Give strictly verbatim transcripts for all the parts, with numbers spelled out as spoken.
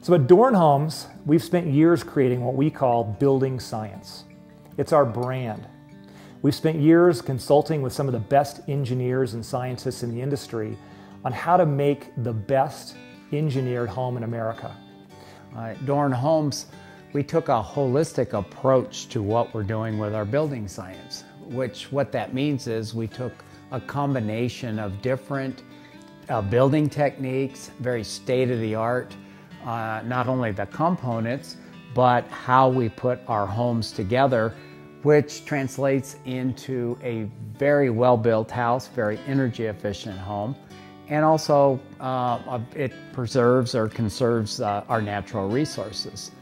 So at Dorn Homes, we've spent years creating what we call building science. It's our brand. We've spent years consulting with some of the best engineers and scientists in the industry on how to make the best engineered home in America. At Dorn Homes, we took a holistic approach to what we're doing with our building science, which what that means is we took a combination of different uh, building techniques, very state-of-the-art, uh, not only the components, but how we put our homes together, which translates into a very well-built house, very energy-efficient home, and also uh, it preserves or conserves uh, our natural resources.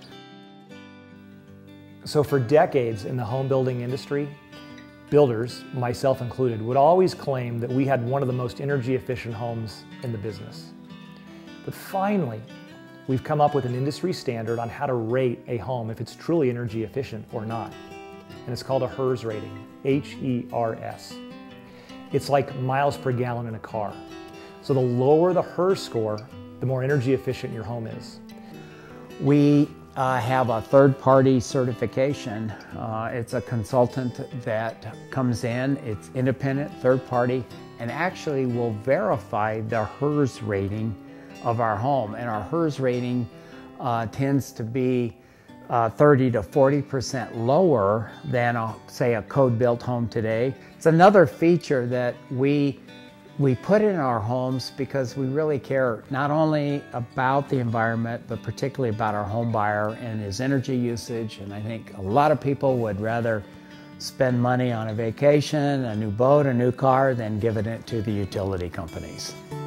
So for decades in the home building industry, builders, myself included, would always claim that we had one of the most energy-efficient homes in the business. But finally, we've come up with an industry standard on how to rate a home if it's truly energy efficient or not. And it's called a HERS rating, H E R S. It's like miles per gallon in a car. So the lower the HERS score, the more energy efficient your home is. We uh, have a third-party certification. Uh, it's a consultant that comes in, it's independent, third-party, and actually will verify the HERS rating of our home. And our HERS rating uh, tends to be uh, thirty to forty percent lower than, a, say, a code-built home today. It's another feature that we We put in our homes because we really care not only about the environment, but particularly about our home buyer and his energy usage. And I think a lot of people would rather spend money on a vacation, a new boat, a new car, than giving it to the utility companies.